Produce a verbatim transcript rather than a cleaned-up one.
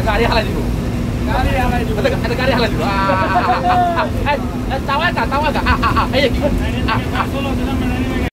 গাড়ি হালাই দিব গাড়ি হালাই দিব এটা গাড়ি হালাই দিব এই তাওয়া গা তাওয়া গা এই কি